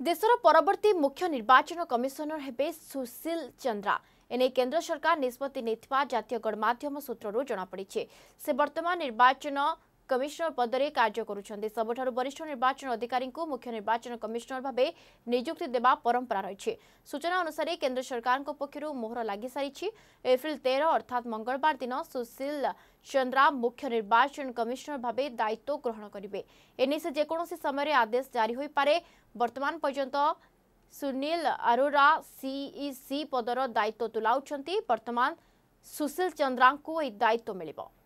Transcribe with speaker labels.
Speaker 1: देशर परवर्ती मुख्य निर्वाचन कमिशनर हेबे सुशील चंद्रा एने केंद्र सरकार निष्पत्ति नेथिबा जातीय गणमाध्यम सूत्रରୁ जଣାपड़ी से वर्तमान निर्वाचन कमिशनर पदरे कार्य करुछन्ते। सबठारु वरिष्ठ निर्वाचन अधिकारी को मुख्य निर्वाचन कमिशनर भाबे नियुक्ति देबा परंपरा रही। सूचना अनुसार केंद्र सरकार पक्षरु मोहर लागि सारिछि। एप्रिल 13 अर्थात मंगलवार दिन सुशील चंद्रा मुख्य निर्वाचन कमिशनर भाबे दायित्व ग्रहण करिवे। एने से जेकोसी समय आदेश जारी होई पारे। वर्तमान पर्यंत सुनील अरोरा सीईसी पदर दायित्व तुलाउछन्ती। वर्तमान सुशील चंद्रा को दायित्व मिलिबो।